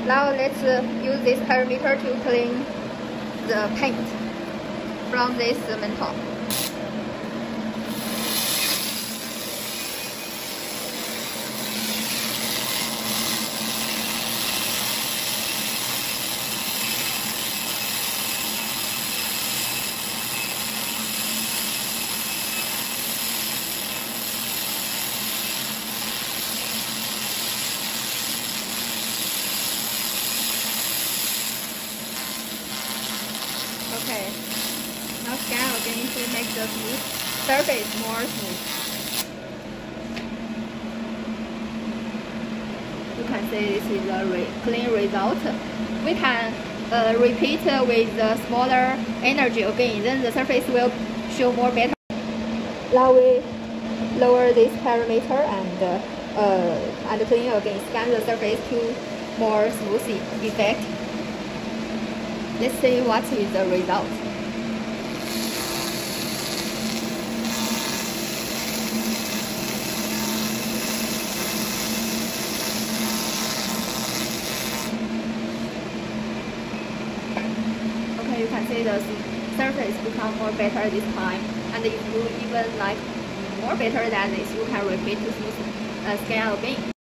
Now let's use this parameter to clean the paint from this menthol. Okay, now scan again to make the smooth surface more smooth. You can see this is a clean result. We can repeat with the smaller energy again, then the surface will show more better. Now we lower this parameter and clean again, scan the surface to more smooth effect. Let's see what is the result. Okay, you can see the surface become more better this time. And if you even like more better than this, you can repeat to scan again.